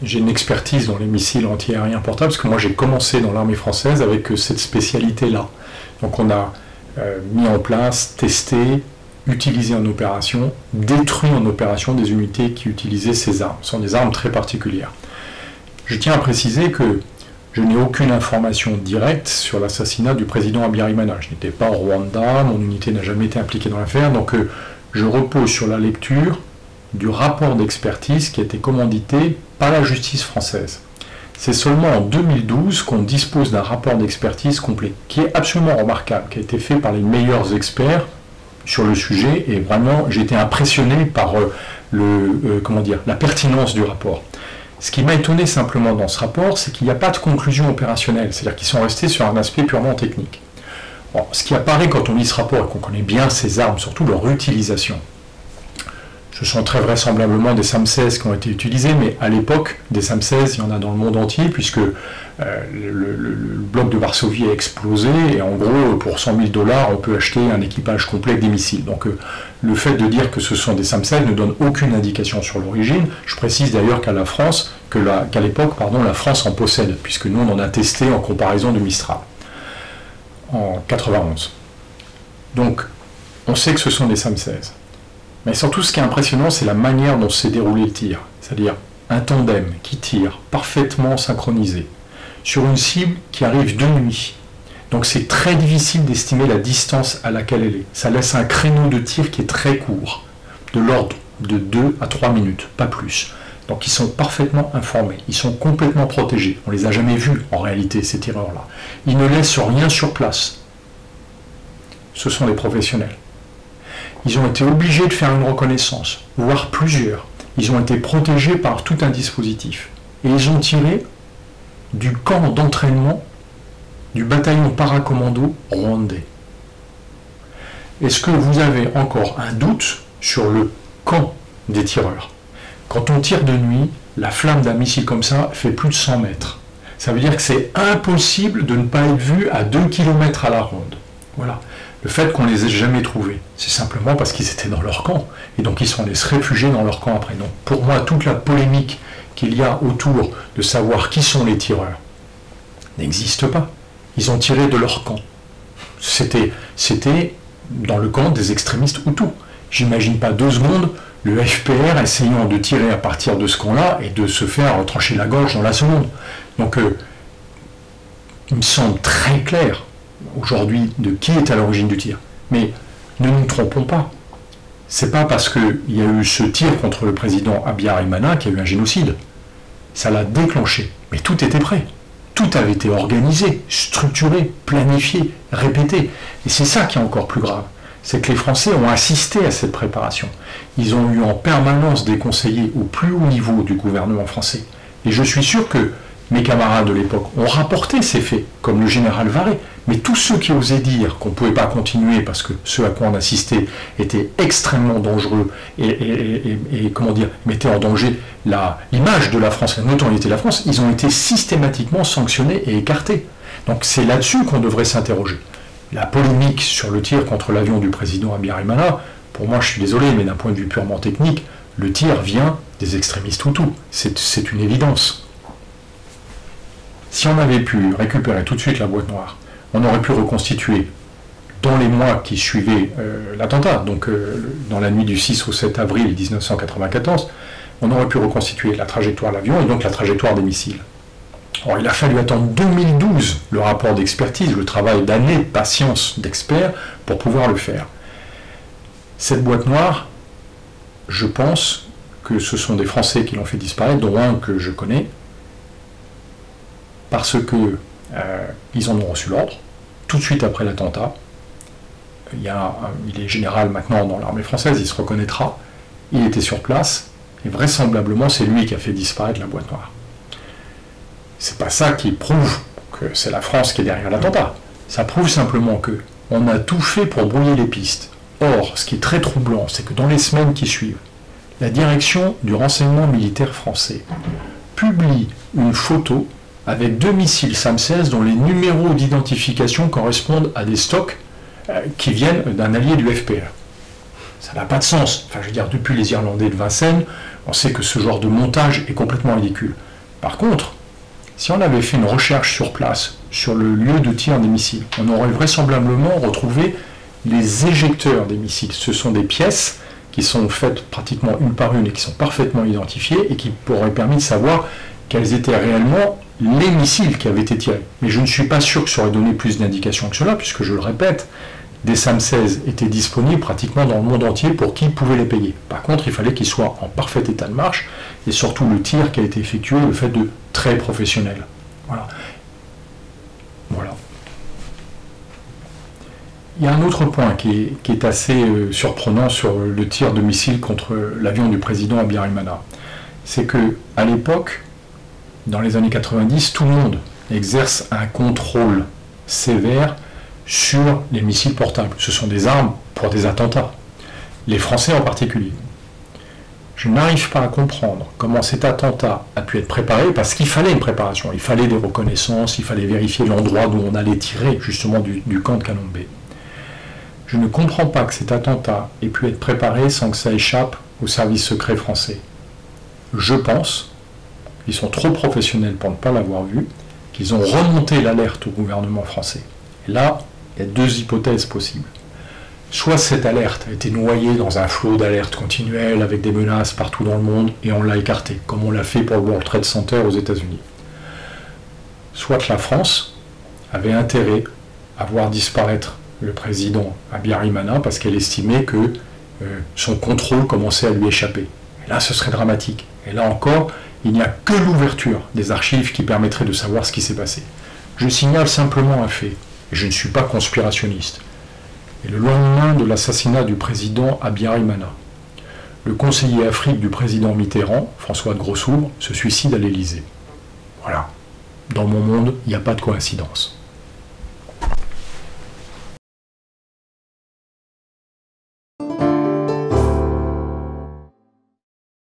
j'ai une expertise dans les missiles antiaériens portables, parce que moi j'ai commencé dans l'armée française avec cette spécialité-là. Donc on a mis en place, testé, utilisé en opération, détruit en opération des unités qui utilisaient ces armes. Ce sont des armes très particulières. Je tiens à préciser que je n'ai aucune information directe sur l'assassinat du président Habyarimana. Je n'étais pas au Rwanda, mon unité n'a jamais été impliquée dans l'affaire, donc je repose sur la lecture du rapport d'expertise qui a été commandité par la justice française. C'est seulement en 2012 qu'on dispose d'un rapport d'expertise complet, qui est absolument remarquable, qui a été fait par les meilleurs experts sur le sujet, et vraiment j'ai été impressionné par la pertinence du rapport. Ce qui m'a étonné simplement dans ce rapport, c'est qu'il n'y a pas de conclusion opérationnelle, c'est-à-dire qu'ils sont restés sur un aspect purement technique. Bon, ce qui apparaît quand on lit ce rapport et qu'on connaît bien ces armes, surtout leur utilisation, ce sont très vraisemblablement des SAM-16 qui ont été utilisés, mais à l'époque, des SAM-16, il y en a dans le monde entier, puisque le bloc de Varsovie a explosé, et en gros, pour 100 000 $, on peut acheter un équipage complet des missiles. Donc le fait de dire que ce sont des SAM-16 ne donne aucune indication sur l'origine. Je précise d'ailleurs qu'à l'époque, la France en possède, puisque nous, on en a testé en comparaison du Mistral, en 91. Donc, on sait que ce sont des SAM-16. Mais surtout, ce qui est impressionnant, c'est la manière dont s'est déroulé le tir. C'est-à-dire un tandem qui tire parfaitement synchronisé sur une cible qui arrive de nuit. Donc c'est très difficile d'estimer la distance à laquelle elle est. Ça laisse un créneau de tir qui est très court, de l'ordre de 2 à 3 minutes, pas plus. Donc ils sont parfaitement informés, ils sont complètement protégés. On ne les a jamais vus en réalité, ces tireurs-là. Ils ne laissent rien sur place. Ce sont des professionnels. Ils ont été obligés de faire une reconnaissance, voire plusieurs. Ils ont été protégés par tout un dispositif. Et ils ont tiré du camp d'entraînement du bataillon paracommando rwandais. Est-ce que vous avez encore un doute sur le camp des tireurs? Quand on tire de nuit, la flamme d'un missile comme ça fait plus de 100 mètres. Ça veut dire que c'est impossible de ne pas être vu à 2 km à la ronde. Voilà. Le fait qu'on ne les ait jamais trouvés, c'est simplement parce qu'ils étaient dans leur camp. Et donc ils sont allés se réfugier dans leur camp après. Donc pour moi, toute la polémique qu'il y a autour de savoir qui sont les tireurs n'existe pas. Ils ont tiré de leur camp. C'était dans le camp des extrémistes Hutus. J'imagine pas 2 secondes le FPR essayant de tirer à partir de ce camp-là et de se faire trancher la gorge dans la seconde. Donc il me semble très clair aujourd'hui de qui est à l'origine du tir. Mais ne nous trompons pas. C'est pas parce qu'il y a eu ce tir contre le président Habyarimana qu'il y a eu un génocide. Ça l'a déclenché. Mais tout était prêt. Tout avait été organisé, structuré, planifié, répété. Et c'est ça qui est encore plus grave. C'est que les Français ont assisté à cette préparation. Ils ont eu en permanence des conseillers au plus haut niveau du gouvernement français. Et je suis sûr que mes camarades de l'époque ont rapporté ces faits, comme le général Varé. Mais tous ceux qui osaient dire qu'on ne pouvait pas continuer parce que ce à quoi on assistait était extrêmement dangereux et comment dire, mettait en danger l'image de la France, la notoriété de la France, ils ont été systématiquement sanctionnés et écartés. Donc c'est là-dessus qu'on devrait s'interroger. La polémique sur le tir contre l'avion du président Habyarimana, pour moi je suis désolé, mais d'un point de vue purement technique, le tir vient des extrémistes Hutus. C'est une évidence. Si on avait pu récupérer tout de suite la boîte noire, on aurait pu reconstituer dans les mois qui suivaient l'attentat, donc dans la nuit du 6 au 7 avril 1994, on aurait pu reconstituer la trajectoire de l'avion et donc la trajectoire des missiles. Or, il a fallu attendre 2012, le rapport d'expertise, le travail d'années de patience d'experts pour pouvoir le faire. Cette boîte noire, je pense que ce sont des Français qui l'ont fait disparaître, dont un que je connais, parce que ils en ont reçu l'ordre, tout de suite après l'attentat. Il est général maintenant dans l'armée française, il se reconnaîtra, il était sur place, et vraisemblablement c'est lui qui a fait disparaître la boîte noire. C'est pas ça qui prouve que c'est la France qui est derrière l'attentat. Ça prouve simplement que on a tout fait pour brouiller les pistes. Or, ce qui est très troublant, c'est que dans les semaines qui suivent, la direction du renseignement militaire français publie une photo avec 2 missiles SAM-16 dont les numéros d'identification correspondent à des stocks qui viennent d'un allié du FPR. Ça n'a pas de sens. Enfin, je veux dire, depuis les Irlandais de Vincennes, on sait que ce genre de montage est complètement ridicule. Par contre, si on avait fait une recherche sur place, sur le lieu de tir des missiles, on aurait vraisemblablement retrouvé les éjecteurs des missiles. Ce sont des pièces qui sont faites pratiquement une par une et qui sont parfaitement identifiées et qui auraient permis de savoir quels étaient réellement les missiles qui avaient été tirés. Mais je ne suis pas sûr que ça aurait donné plus d'indications que cela, puisque je le répète, des SAM-16 étaient disponibles pratiquement dans le monde entier pour qui pouvait les payer. Par contre, il fallait qu'ils soient en parfait état de marche, et surtout le tir qui a été effectué, le fait de très professionnel. Voilà. Il y a un autre point qui est assez surprenant sur le tir de missile contre l'avion du président Habyarimana. C'est que à l'époque, dans les années 90, tout le monde exerce un contrôle sévère sur les missiles portables. Ce sont des armes pour des attentats, les Français en particulier. Je n'arrive pas à comprendre comment cet attentat a pu être préparé, parce qu'il fallait une préparation, il fallait des reconnaissances, il fallait vérifier l'endroit d'où on allait tirer, justement du camp de Canon B. Je ne comprends pas que cet attentat ait pu être préparé sans que ça échappe au service secret français. Je pense qu'ils sont trop professionnels pour ne pas l'avoir vu, qu'ils ont remonté l'alerte au gouvernement français. Et là, il y a deux hypothèses possibles. Soit cette alerte a été noyée dans un flot d'alertes continuelles avec des menaces partout dans le monde et on l'a écartée, comme on l'a fait pour le World Trade Center aux États-Unis. Soit la France avait intérêt à voir disparaître le président Habyarimana parce qu'elle estimait que son contrôle commençait à lui échapper. Et là, ce serait dramatique. Et là encore, il n'y a que l'ouverture des archives qui permettrait de savoir ce qui s'est passé. Je signale simplement un fait, et je ne suis pas conspirationniste. Et le lendemain de l'assassinat du président Habyarimana, le conseiller Afrique du président Mitterrand, François de Grossouvre, se suicide à l'Élysée. Voilà. Dans mon monde, il n'y a pas de coïncidence.